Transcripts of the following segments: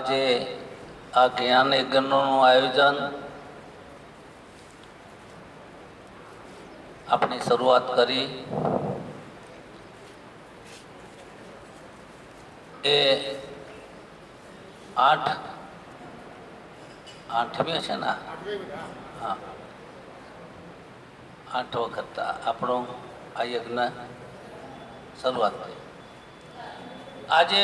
આજે આ જ્ઞાન યજ્ઞનું આયોજન આપણે શરૂઆત કરી એ 8મી છે ને? હા, 8 વખત આપણો આ યજ્ઞ શરૂઆત થઈ. આજે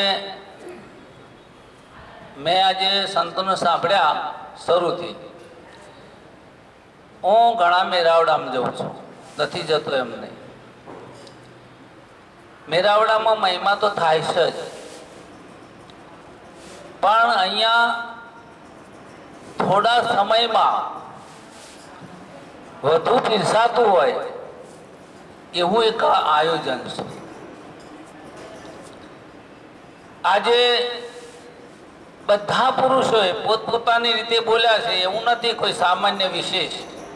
મેં સંતોને સાંભળ્યા શરૂથી. હું ઘણા મેરાવડામાં જઉં છું, નથી જતો એમ નહીં. મેરાવડામાં મહિમા તો થાય છે જ, પણ અહીંયા થોડા સમયમાં વધુ પીરસાતું હોય એવું એક આયોજન છે. આજે બધા પુરુષોએ પોતપોતાની રીતે બોલ્યા છે, એવું નથી કોઈ સામાન્ય વિશેષ.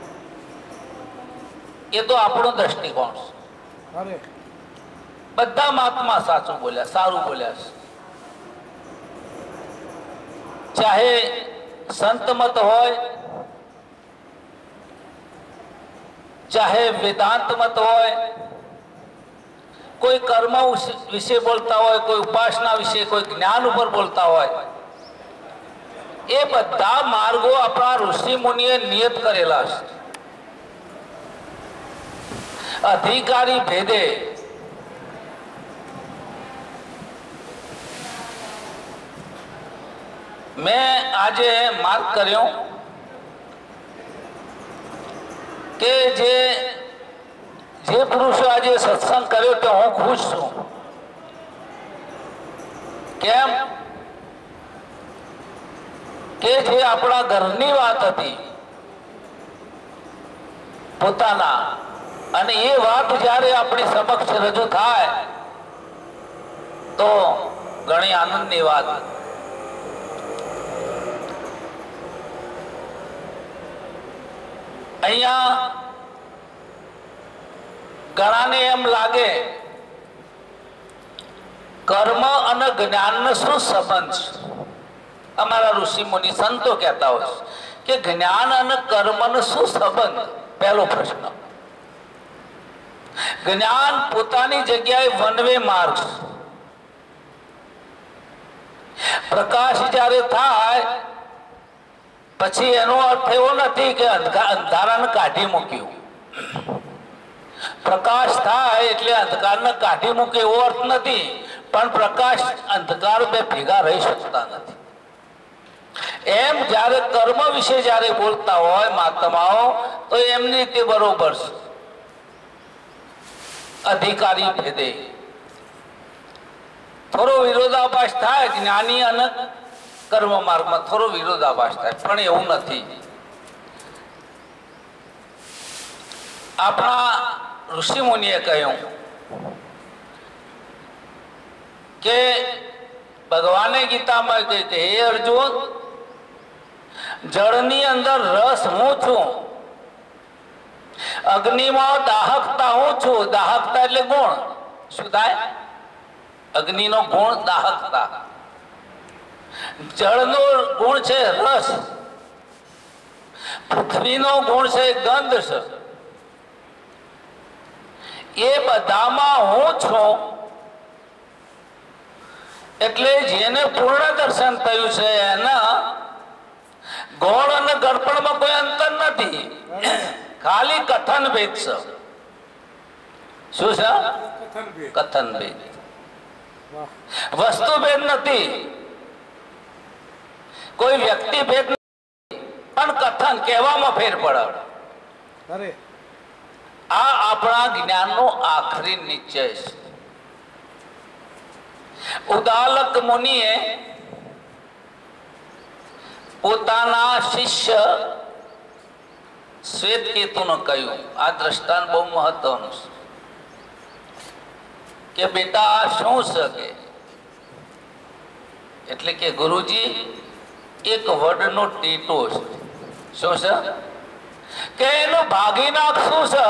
એ તો આપણો દ્રષ્ટિકોણ છે. બધા મહાત્મા સાચું બોલ્યા, સારું બોલ્યા છે. ચાહે સંત મત હોય, ચાહે વેદાંત મત હોય, કોઈ કર્મ વિશે બોલતા હોય, કોઈ ઉપાસના વિશે, કોઈ જ્ઞાન ઉપર બોલતા હોય, એ બધા માર્ગો આપણા ઋષિ મુનિએ નિયત કરેલા છે. અધિકારી ભેદે મેં આજે માર્ગ કર્યો કે જે પુરુષો આજે સત્સંગ કર્યો તે હું ખુશ છું. કેમ કે જે આપણા ઘરની વાત હતી પોતાના, અને એ વાત જ્યારે આપણી સમક્ષ રજૂ થાય તો ઘણી આનંદની વાત. અહીંયા ઘણાને એમ લાગે કર્મ અને જ્ઞાનનો શું સંબંધ છે? અમારા ઋષિ મુનિ સંતો કહેતા હોય કે જ્ઞાન અને કર્મનો શું સંબંધ? પહેલો પ્રશ્ન. જ્ઞાન પોતાની જગ્યાએ વન વે માર્ગ. પ્રકાશ જ્યારે થાય પછી એનો અર્થ એવો નથી કે અંધારાને કાઢી મૂક્યું. પ્રકાશ થાય એટલે અંધકારને કાઢી મૂકે એવો અર્થ નથી, પણ પ્રકાશ અંધકાર બે ભેગા રહી શકતા નથી. એમ જ્યારે કર્મ વિશે જ્યારે બોલતા હોય મહાત્માઓ તો એમની રીતે બરોબર છે. અધિકારી ભેદે થોડો વિરોધાભાસ થાય, જ્ઞાની અને કર્મ માર્ગમાં થોડો વિરોધાભાસ થાય, પણ એવું નથી. આપણા ઋષિ મુનિએ કહ્યું કે ભગવાને ગીતામાં કહે કે હે અર્જુન, જળની અંદર રસ હું છું, અગ્નિમાં દાહકતા હું છું. દાહકતા એટલે ગુણ. શું થાય? અગ્નિનો ગુણ દાહકતા. જળનો ગુણ છે રસ, પૃથ્વીનો ગુણ છે ગંધ છે. એ બધામાં હું છું. એટલે જેને પૂર્ણ દર્શન થયું છે એના ગૌણ અને ગળપણમાં કોઈ અંતર નથી, ખાલી કથન ભેદ છે. શું છે? કથન ભેદ. વસ્તુ ભેદ નથી, કોઈ વ્યક્તિ ભેદ નથી, પણ કથન કહેવામાં ફેર પડે. આ આપણા જ્ઞાનનો આખરી નિશ્ચય છે. ઉદાલક મુનિએ પોતાના શિષ્ય શ્વેતકેતુને કહ્યું, આ દ્રષ્ટાંત બહુ મહત્વનું છે કે બેટા આ શું છે? એટલે કે ગુરુજી એક વડનો ટેટો છે. શું છે? કે એનું ભાગી નાખ. શું છે?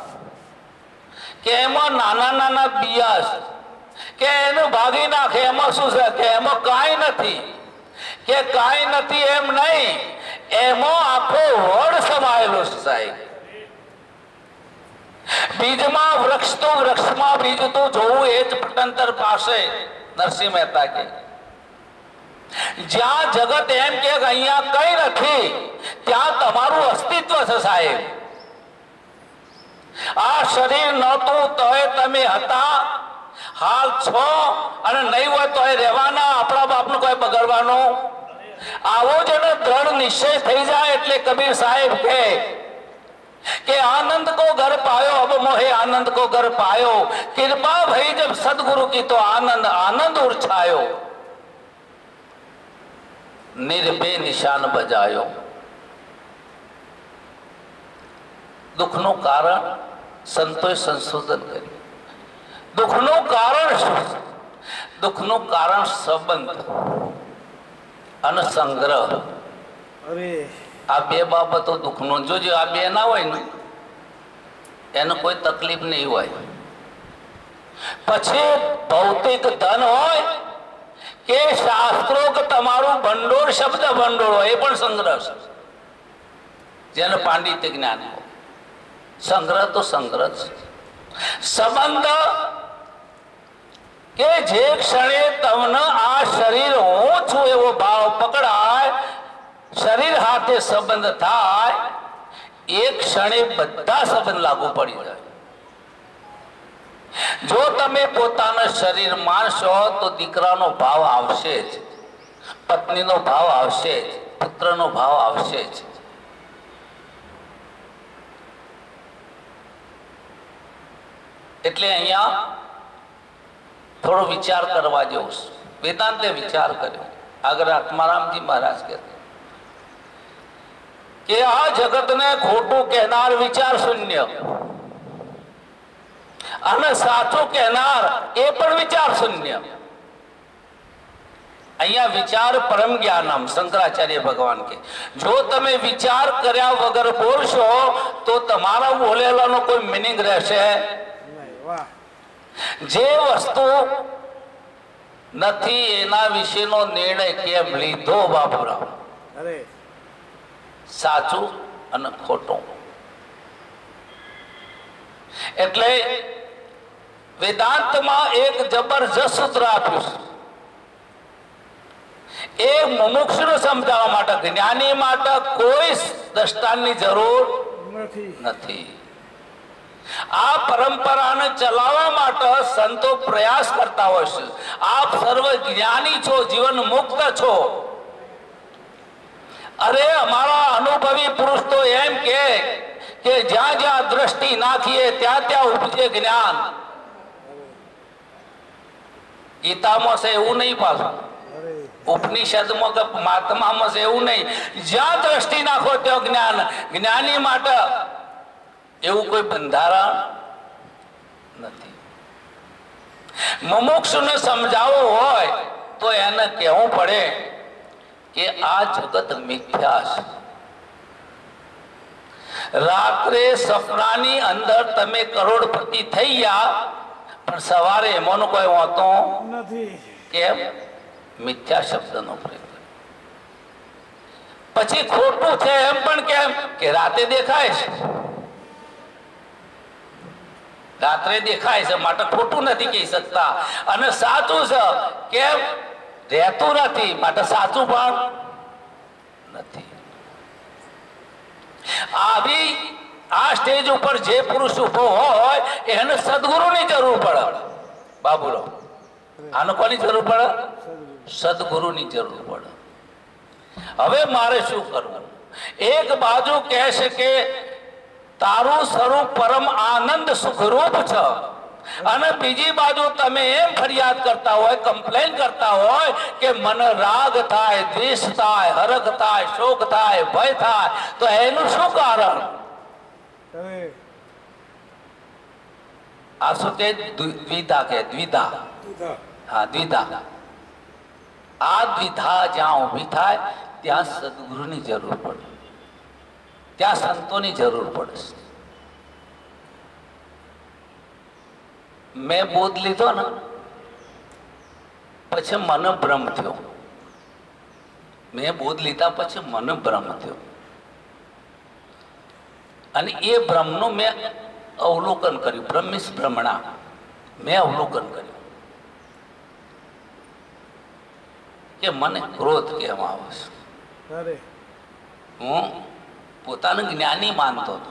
કે એમાં નાના નાના બિયા છે, કે એનું ભાગી નાખે. એમાં શું છે? કે એમાં કાંઈ નથી. કે કાંઈ નથી એમ નહીં, એમાં આખો વડ સમાયેલો છે સાહેબ. બીજમાં વૃક્ષ તો વૃક્ષમાં બીજ તો જોવું એ જ પટંતર પાસે નરસિંહ મહેતા કે જ્યાં જગત એમ કે અહીંયા કઈ નથી ત્યાં તમારું અસ્તિત્વ છે સાહેબ. આ શરીર નહોતું તોય તમે હતા, હાલ છો અને નહીં હોય તોય રહેવાના, આપણા બાપનું કોઈ બગડવાનું. આવો જેનો દ્રઢ નિશ્ચય થઈ જાય એટલે કબીર સાહેબ કે आनंद को घर पायो अब मोहे आनंद को घर पायो, कृपा भई जब सदगुरु की तो आनंद आनंद उछायो, निर्भय निशान बजायो. દુઃખનું કારણ સંતોએ સંશોધન કર્યું. દુઃખનું કારણ શું? દુઃખનું કારણ સંબંધ અને સંગ્રહ. આ બે બાબતો દુઃખનો. જોજો આ બે ના હોય ને એને કોઈ તકલીફ નહીં હોય. પછી ભૌતિક ધન હોય કે શાસ્ત્રો કે તમારું ભંડોળ, શબ્દ ભંડોળ હોય, એ પણ સંગ્રહ છે. જેને પાંડિત્ય જ્ઞાન હોય, સંગ્રહ તો સંગ્રહ છે. સંબંધ કે જે ક્ષણે તમને આ શરીર હું છું એવો ભાવ પકડાય, શરીર હાથે સંબંધ થાય, એક ક્ષણે બધા સંબંધ લાગુ પડી જાય. જો તમે પોતાના શરીર માનશો તો દીકરાનો ભાવ આવશે જ, પત્નીનો ભાવ આવશે જ, પુત્રનો ભાવ આવશે જ. એટલે અહીંયા થોડો વિચાર કરવા જેવું છે. વેદાંતે વિચાર કર્યો. આગળ આત્મારામજી મહારાજ કહેતા કે આ જગતને ખોટું કહેનાર વિચાર શૂન્ય અને સાચું કહેનાર એ પણ વિચાર શૂન્ય. અહીંયા વિચાર પરમ જ્ઞાનમ, શંકરાચાર્ય ભગવાન કે જો તમે વિચાર કર્યા વગર બોલશો તો તમારા બોલેલાનો કોઈ મિનિંગ રહેશે. જે વસ્તુ નથી એના વિશેનો નિર્ણય કેમ લીધો બાપુરાવ? સાચું અને ખોટું. એટલે વેદાંતમાં એક જબરજસ્ત સૂત્ર આપ્યું છે. એ મુમુક્ષુને સમજાવવા માટે, જ્ઞાની માટે કોઈ દ્રષ્ટાંતની જરૂર નથી. આ પરંપરાને ચલાવવા માટે સંતો પ્રયાસ કરતા હોય છે. આપ સર્વ જ્ઞાની છો, જીવન મુક્ત છો. અરે અમારા અનુભવી પુરુષ તો એમ કે જ્યાં જ્યાં દ્રષ્ટિ નાખીએ ત્યાં ત્યાં ઉપજે જ્ઞાન. ગીતામાં છે એવું નહીં, પાછું ઉપનિષદમાં કે મહાત્મામાં છે એવું નહીં. જ્યાં દ્રષ્ટિ નાખો ત્યાં જ્ઞાન. જ્ઞાની માટે એવું કોઈ બંધારણ નથી. મુમુક્ષુને સમજાવવું હોય તો એને કહેવું પડે કે આ જગત મિથ્યા છે. રાત્રે સપનાની અંદર તમે કરોડપતિ થઈ ગયા પણ સવારે એમાંનો કોઈ હોતો નથી. કેમ? મિથ્યા શબ્દનો પ્રયોગ. પછી ખોટું છે એમ પણ કેમ કે રાતે દેખાય છે, રાત્રે દેખાય છે માટે ખોટું નથી કહી શકતા. અને સાચું છે કેમ? રહેતું નથી માટે સાચું પણ નથી. આવી આ સ્ટેજ ઉપર જે પુરુષ ઉભો હોય એને સદગુરુની જરૂર પડે. બાબુલો, આનો કોની જરૂર પડે? સદગુરુની જરૂર પડે. હવે મારે શું કરવું? એક બાજુ કહે છે કે તારું સ્વરૂપ પરમ આનંદ સુખરૂપ છે, અને બીજી બાજુ તમે એમ ફરિયાદ કરતા હોય, કમ્પ્લેન કરતા હોય કે મને રાગ થાય, દ્વેષ થાય, હરખ થાય, શોક થાય, ભય થાય, તો એનું શું કારણ? આ શું કે દ્વિધા કે દ્વિધા, હા દ્વિધા. આ દ્વિધા જ્યાં ઊભી થાય ત્યાં સદગુરુની જરૂર પડે, ત્યાં સંતોની જરૂર પડે. મેં બોધ લીધો ને પછી મને ભ્રમ થયો મેં બોધ લીધા પછી મને ભ્રમ થયો અને એ ભ્રમનું મેં અવલોકન કર્યું. બ્રહ્મિશ ભ્રમણા મેં અવલોકન કર્યું કે મને ક્રોધ કહેવામાં આવે છે. હું પોતાને જ્ઞાની માનતો હતો.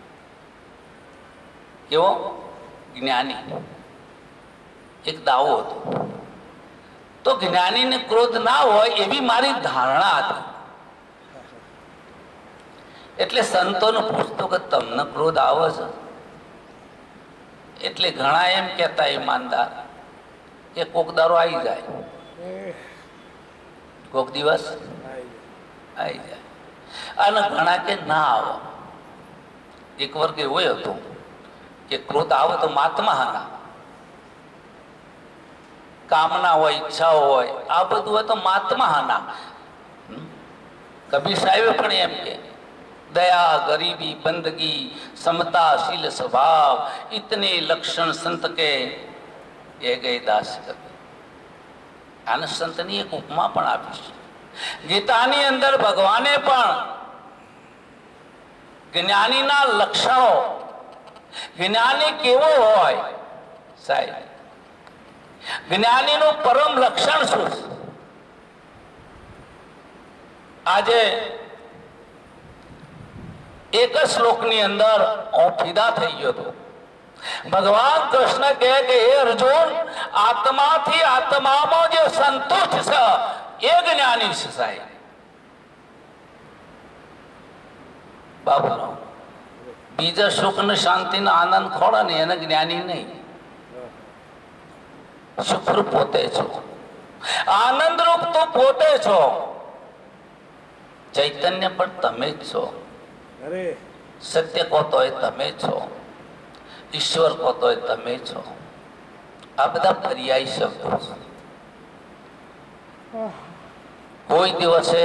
કેવો જ્ઞાની? એક દાવો હતો. તો જ્ઞાનીને ક્રોધ ના હોય એવી મારી ધારણા હતી. એટલે સંતોને પૂછતો કે તમને ક્રોધ આવે છે? એટલે ઘણા એમ કહેતા ઈમાનદાર કે કોક દારો આવી જાય, કોક દિવસ આવી જાય, અને ઘણા કે ના આવે. એક વર્ગ એવો હતો કે ક્રોધ આવે તો મહાત્માના કામના હોય, ઈચ્છાઓ હોય, આ બધું હોય તો મહાત્માના. કબીર સાહેબે પણ એમ કે दया गरीबी बंदगी समता शील स्वभाव इतने लक्षण संत के ये गए दास कवि. आने संतनी एक उपमा पण आपी છે. ગીતાની અંદર ભગવાને પણ જ્ઞાનીના લક્ષણો, જ્ઞાની કેવો હોય સાહેબ, જ્ઞાનીનું પરમ લક્ષણ શું છે? આજે એક જ શ્લોકની અંદર હું ફિદા થઈ ગયો હતો. ભગવાન કૃષ્ણ કહે કે હે અર્જુન, આત્માથી આત્મામાં જે સંતુષ્ટ છે એ જ્ઞાની છે સાહેબ. બાબુનો બીજા સુખ ને શાંતિ ને આનંદ ખોળે ને એને જ્ઞાની નહીં. સુખરૂપ પોતે છો, આનંદરૂપ તો પોતે છો, ચૈતન્ય પણ તમે જ છો. સત્ય કહો તો તમે છો, ઈશ્વર કહો તો તમે છો. આ બધા પર્યાય શબ્દો છે. કોઈ દિવસે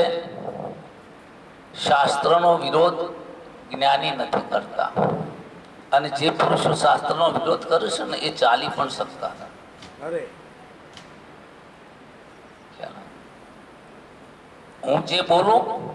શાસ્ત્રનો વિરોધ જ્ઞાની નથી કરતા, અને જે પુરુષો શાસ્ત્રનો વિરોધ કરે છે ને એ ચાલી પણ શકતા. હું જે બોલું